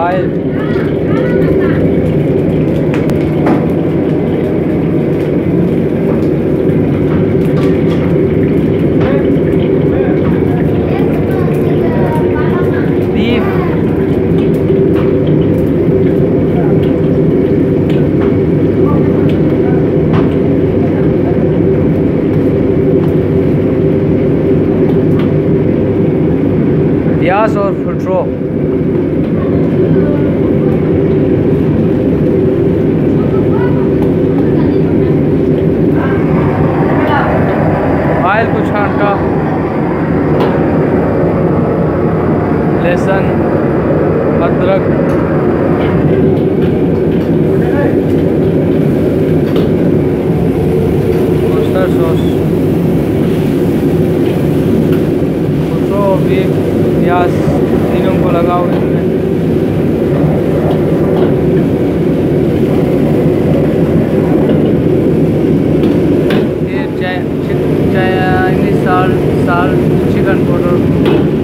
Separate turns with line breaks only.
Oil, beef, प्याज और फुटरो, oil को छांटा, लहसुन, अदरक, मस्टर्ड सॉस, फुटरो, बीफ, प्याज तीनों को लगाओ इसमें। फिर चाइनीज साल्ट, चिकन पाउडर,